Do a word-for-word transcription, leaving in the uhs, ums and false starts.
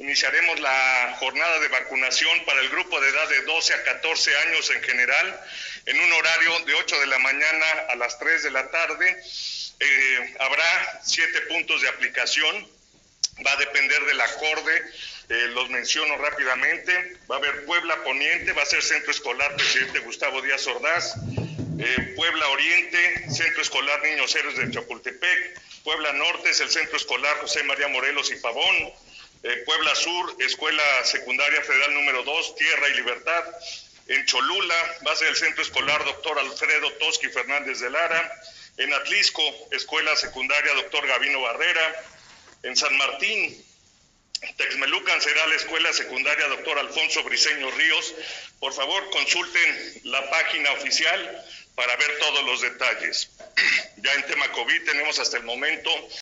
iniciaremos la jornada de vacunación para el grupo de edad de doce a catorce años en general, en un horario de ocho de la mañana a las tres de la tarde. Eh, habrá siete puntos de aplicación, va a depender del acorde, eh, los menciono rápidamente. Va a haber Puebla Poniente, va a ser Centro Escolar Presidente Gustavo Díaz Ordaz, eh, Puebla Oriente, Centro Escolar Niños Héroes de Chapultepec, Puebla Norte es el Centro Escolar José María Morelos y Pavón, eh, Puebla Sur, Escuela Secundaria Federal número dos, Tierra y Libertad. En Cholula va a ser el Centro Escolar Doctor Alfredo Tosqui Fernández de Lara. En Atlisco, Escuela Secundaria Doctor Gavino Barrera. En San Martín, Texmelucan será la Escuela Secundaria Doctor Alfonso Briceño Ríos. Por favor, consulten la página oficial para ver todos los detalles. Ya en tema COVID tenemos hasta el momento